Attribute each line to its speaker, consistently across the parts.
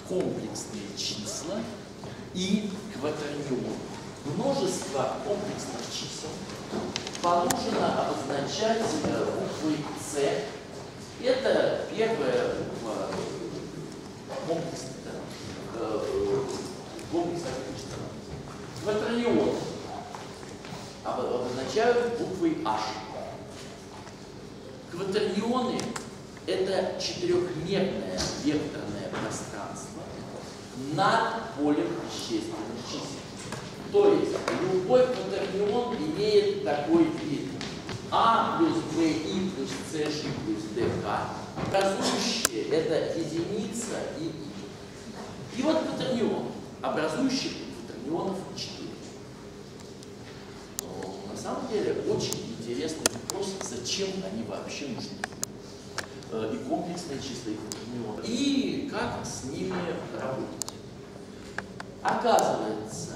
Speaker 1: комплексные числа и кватернион. Множество комплексных чисел положено обозначать буквой С. Это первая буква комплексного числа. Кватернион обозначают буквой H. Кватернионы – это четырехмерное векторное пространство над полем вещественных чисел. То есть любой кватернион имеет такой вид: А плюс БИ плюс СЖ плюс ДК, образующие это единица и И. И вот кватернион, образующих кватернионов 4. Но на самом деле очень интересный вопрос, зачем они вообще нужны. И комплексные числа, и кватернионы. И как с ними работать. Оказывается,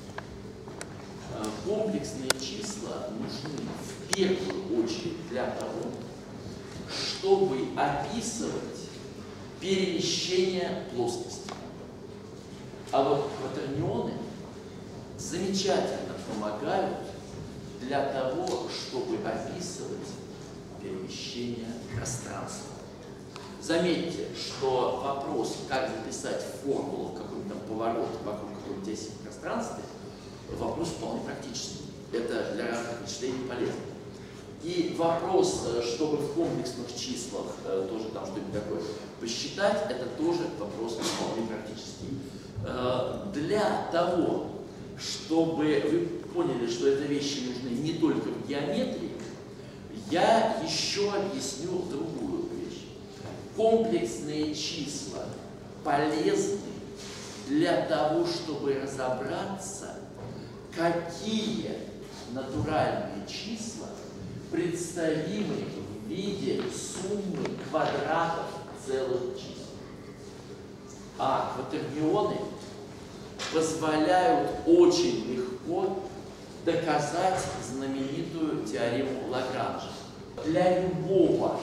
Speaker 1: комплексные числа нужны в первую очередь для того, чтобы описывать перемещение плоскости. А вот кватернионы замечательно помогают для того, чтобы описывать перемещение пространства. Заметьте, что вопрос, как записать формулу какой-то поворота вокруг какой-то оси в пространстве, вопрос вполне практический. Это для разных вычислений полезно. И вопрос, чтобы в комплексных числах тоже там что-нибудь такое посчитать, это тоже вопрос вполне практический. Для того, чтобы вы поняли, что эти вещи нужны не только в геометрии, я еще объясню другую вещь. Комплексные числа полезны для того, чтобы разобраться, какие натуральные числа представимы в виде суммы квадратов целых чисел. А кватернионы позволяют очень легко доказать знаменитую теорему Лагранжа. Для любого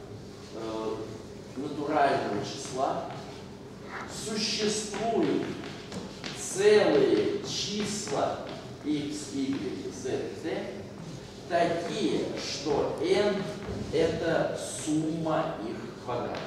Speaker 1: натурального числа существуют целые числа x, y, z, t, такие, что n – это сумма их квадратов.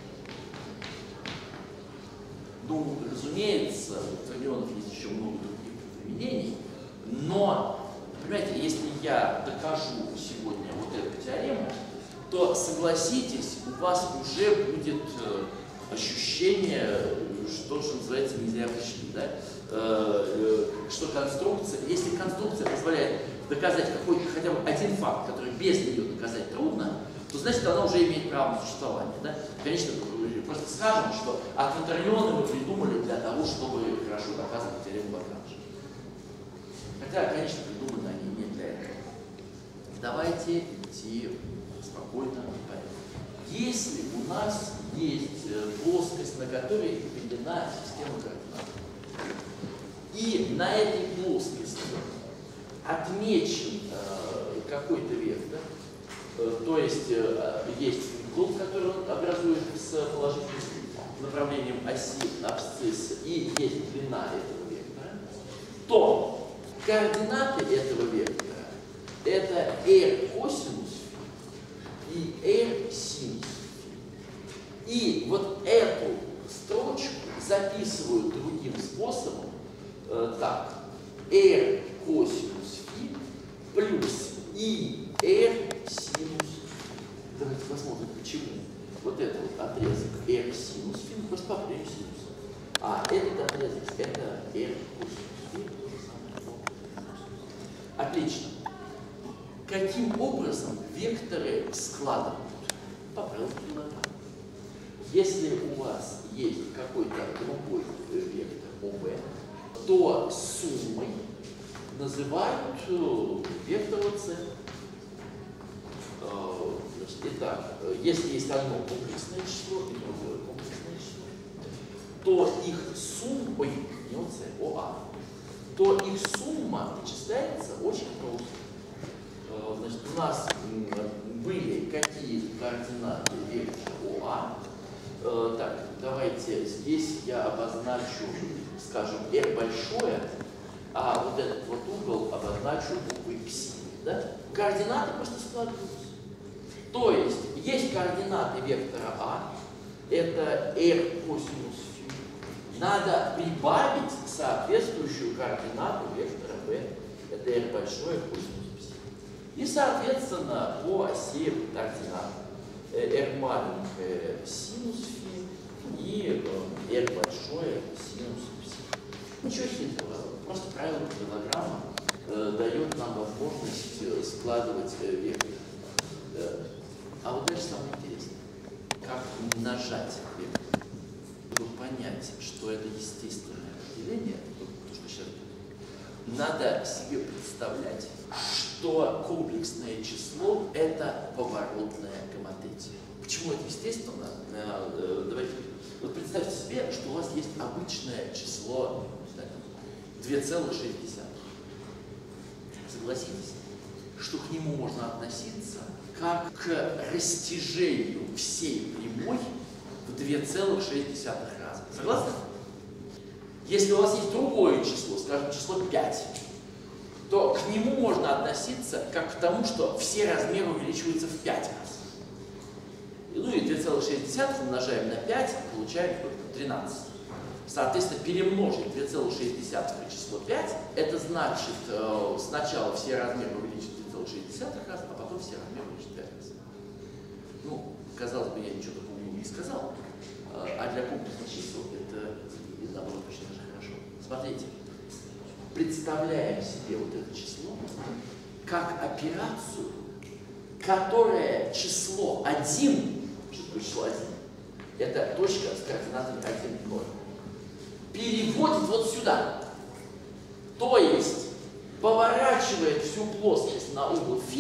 Speaker 1: Ну, разумеется, у кватернионов есть еще много других применений, но, понимаете, если я докажу сегодня вот эту теорему, то, согласитесь, у вас уже будет ощущение, что называется, не зря пришли, да? Что конструкция, если конструкция позволяет доказать какой-то хотя бы один факт, который без нее доказать трудно, то значит, она уже имеет право на существование. Да? Конечно, просто скажем, что кватернионы мы придумали для того, чтобы хорошо доказывать теорему Лагранжа. Хотя, конечно, придуманы они не для этого. Давайте идти спокойно вперед. Если у нас есть плоскость, на которой определена система координат, и на этой плоскости отмечен какой-то вектор, то есть есть угол, который он образует с положительным направлением оси абсцисса, и есть длина этого вектора, то координаты этого вектора это r косинус и r синус. И вот эту строчку записывают другим способом так: r косинус фи плюс и r синус. Давайте посмотрим, почему. Вот этот вот отрезок r синус фи, ну просто по прямому синусу. А этот отрезок это r косинус фи. Отлично. Каким образом векторы складывают? По правилам Филона. Если у вас есть какой-то другой вектор ОВ, то суммой называют вектор ОС. Итак, если есть одно комплексное число и другое комплексное число, то их сумма, не ОС, ОА, то их сумма вычисляется очень просто. Значит, у нас были какие координаты вектора ОА, Так, давайте здесь я обозначу, скажем, r большое, а вот этот вот угол обозначу буквой пси. Да? Координаты просто складываются. То есть координаты вектора А, это r косинус φ. Надо прибавить соответствующую координату вектора b, это r большое косинус пси. И, соответственно, по оси координат r маленькое синус φ и r большое синус пси. Ничего хитрого, просто правило параллелограмма дает нам возможность складывать вектор. А вот дальше самое интересное. Как умножать вектор? Чтобы понять, что это естественное определение, то, что сейчас будет, надо себе представлять, что комплексное число – это поворотная гоматетия. Почему это естественно? Давайте, вот представьте себе, что у вас есть обычное число 2,6. Согласитесь, что к нему можно относиться как к растяжению всей прямой в 2,6 раза. Согласны? Если у вас есть другое число, скажем, число 5, то к нему можно относиться как к тому, что все размеры увеличиваются в 5 раз. Ну и 2,6 умножаем на 5, получаем 13. Соответственно, перемножить 2,6 на число 5, это значит сначала все размеры увеличить в 2,6 раз, а потом все размеры увеличить в 5 раз. Ну, казалось бы, я ничего такого не сказал, а для комплексных чисел это наоборот очень даже хорошо. Смотрите, представляем себе вот это число как операцию, которая число 1, что такое число 1? Это точка с координатами 1, 0. Переводит вот сюда. То есть поворачивает всю плоскость на угол φ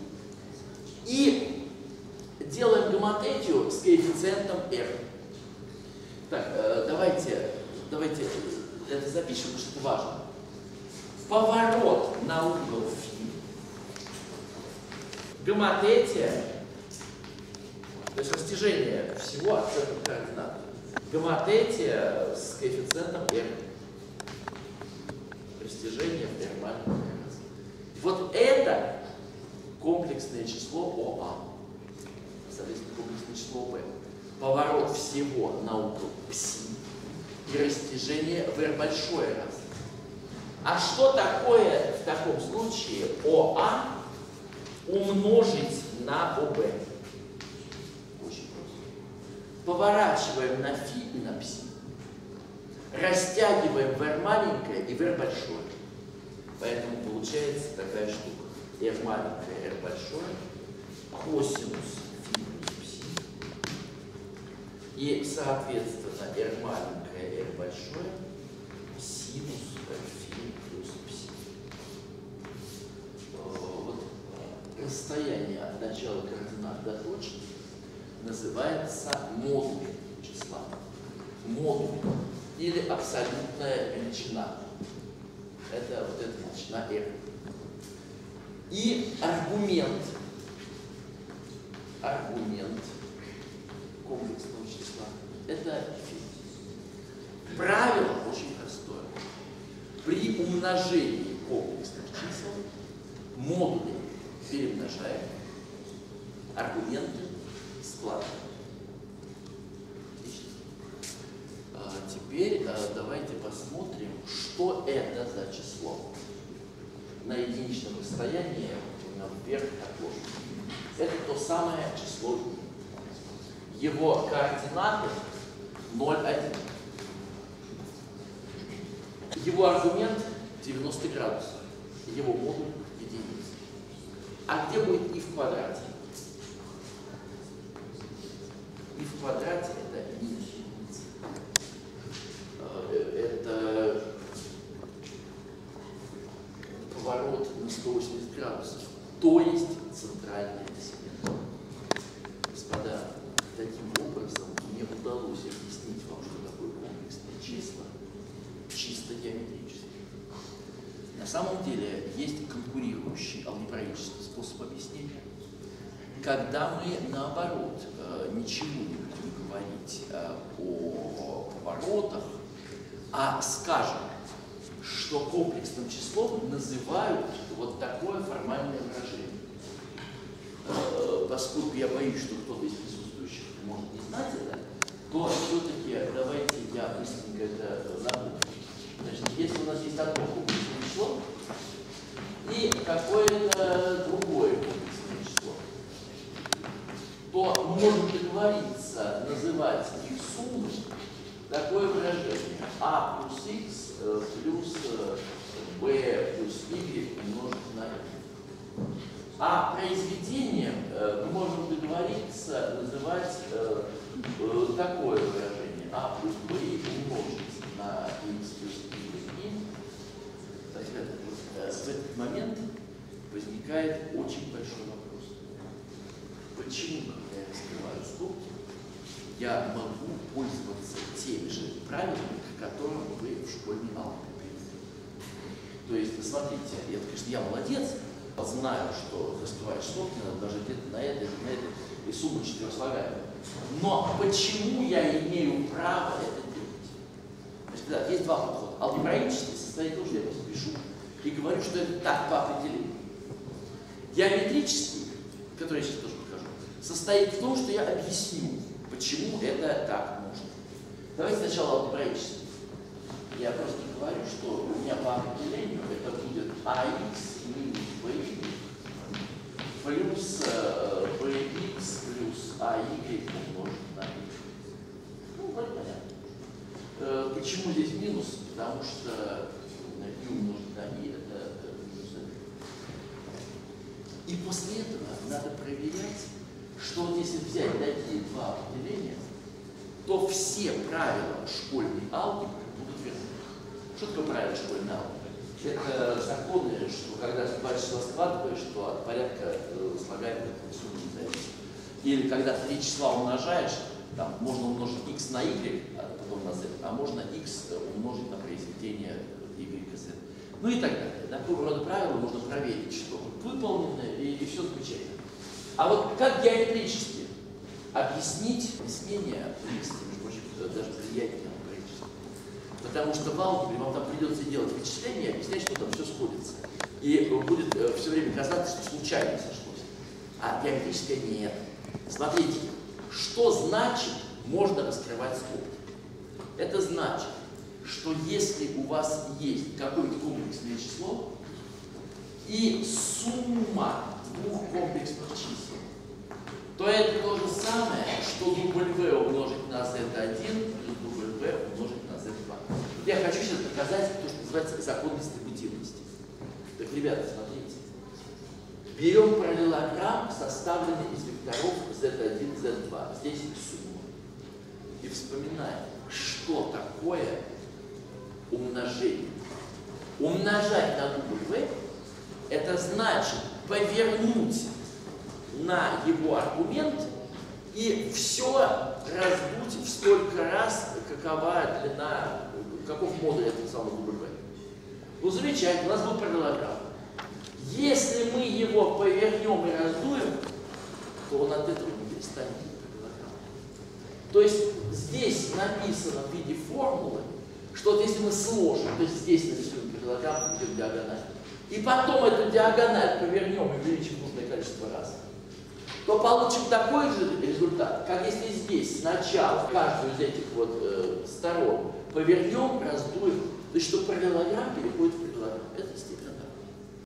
Speaker 1: и делаем гоматетию с коэффициентом r. Так, давайте это запишем, потому что это важно. Поворот на угол φ. Гоматетия, то есть растяжение всего от центра координат. Гоматетия с коэффициентом r. Растяжение в r маленькое. Вот это комплексное число ОА. Соответственно, комплексное число b. Поворот всего на угол пси и растяжение в r большое раз. А что такое в таком случае ОА умножить на ОБ? Поворачиваем на φ и на пси. Растягиваем в r маленькое и в r большое. Поэтому получается такая штука. r маленькое, r большое, косинус φ плюс пси. И, соответственно, r маленькое, r большое, синус φ плюс пси. Вот расстояние от начала координат до точки называется модуль числа. Модуль или абсолютная величина. Это вот эта величина r. И аргумент комплексного числа это φ. Правило очень простое. При умножении комплексных чисел модули перемножаем, аргументы складываем. Теперь давайте посмотрим, что это за число на единичном расстоянии вверх от площади. Это то самое число. Его координаты 0,1. Его аргумент 90 градусов. Его модуль единица. А где будет и в квадрате? И в квадрате это минус единица. Это поворот на 180 градусов. То есть центральная симметрия. Господа, таким образом мне удалось объяснить вам, что такое комплексные числа, чисто геометрически. На самом деле есть конкурирующий алгебраический способ объяснения, когда мы, наоборот, ничего не будем говорить о поворотах, а скажем, что комплексным числом называют вот такое формальное выражение. Поскольку я боюсь, что кто-то из присутствующих может не знать это, то все-таки давайте я быстренько это напомню. Значит, если у нас есть одно комплексное число и какое-то другое комплексное число, то мы можем договориться называть их суммой такое выражение а плюс x плюс b плюс y умножить на x. А произведением мы можем договориться называть такое выражение а плюс b умножить на x плюс y. В этот момент возникает очень большой вопрос. Почему, когда я раскрываю скобки, я могу пользоваться теми же правилами, к которым вы в школьной алгебре привыкли? То есть, смотрите, это, конечно, я молодец, знаю, что раскрываешь скобки, надо даже где-то на это, и сумма четырехслагаемая. Но почему я имею право это делать? Значит, да, есть два подхода. Алгебраический состоит в том, что я просто пишу и говорю, что это так по определению. Геометрический, который я сейчас тоже покажу, состоит в том, что я объясню, почему это так можно. Давайте сначала алгебраически. Я просто говорю, что у меня по определению это будет ax минус by плюс bx плюс ay умножить на x. Ну, вроде понятно. Почему здесь минус? Потому что и умножить на и это минус 1. И после этого надо проверять, что вот если взять такие два определения, то все правила школьной алгебры будут верны. Что такое правило школьной алгебры? Это законы, что когда два числа складываешь, то от порядка слагаемых суммы не зависит. Или когда три числа умножаешь, там можно умножить x на y, а потом на z, а можно x умножить на произведение y и z. Ну и так далее. Такого рода правила можно проверить, что выполнено, и все замечательно. А вот как геометрически объяснить объяснение листа, между прочим, даже влияние на алгебраическое? Потому что в алгебре вам там придется делать вычисления и объяснять, что там все сходится. И будет все время казаться, что случайно сошлось. А геометрическое нет. Смотрите, что значит можно раскрывать скобки? Это значит, что если у вас есть какое-то комплексное число и сумма двух комплексных чисел, то это то же самое, что W умножить на Z1 плюс W умножить на Z2. Я хочу сейчас показать то, что называется закон дистрибутивности. Так, ребята, смотрите. Берем параллелограмм, составленный из векторов Z1, Z2. Здесь сумма. И вспоминаем, что такое умножение. Умножать на W – это значит повернуть на его аргумент и все раздуть в столько раз, какова длина, каков модуль этого самого W. Ну, замечательно, у нас был параллелограмм. Если мы его повернем и раздуем, то он от этого не перестанет быть параллелограммом. То есть здесь написано в виде формулы, что вот если мы сложим, то есть здесь нарисуем параллелограмм, идет диагональ, и потом эту диагональ повернем и увеличим нужное количество раз, то получим такой же результат, как если здесь сначала каждую из этих вот сторон повернем, раздуем, то есть что параллелограмм переходит в параллелограмм.